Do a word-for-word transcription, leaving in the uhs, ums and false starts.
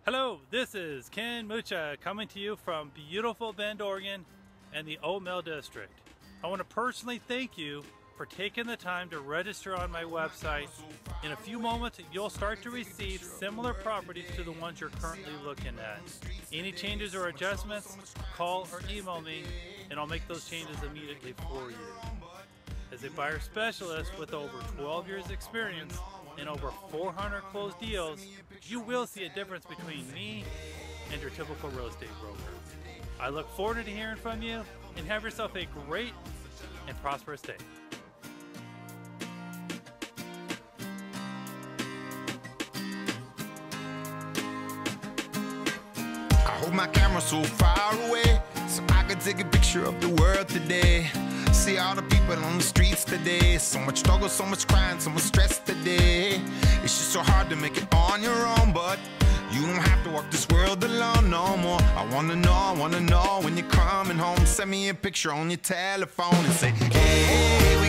Hello, this is Ken Mucha coming to you from beautiful Bend, Oregon and the Old Mill District. I want to personally thank you for taking the time to register on my website. In a few moments, you'll start to receive similar properties to the ones you're currently looking at. Any changes or adjustments, call or email me and I'll make those changes immediately for you. As a buyer specialist with over twelve years experience and over four hundred closed deals, you will see a difference between me and your typical real estate broker. I look forward to hearing from you and have yourself a great and prosperous day. I hold my camera so far away so I can take a picture of the world today. See all the people on the streets today. So much struggle, so much crying, so much stress today. It's just so hard to make it on your own, but you don't have to walk this world alone no more. I wanna know, I wanna know when you're coming home. Send me a picture on your telephone and say, hey.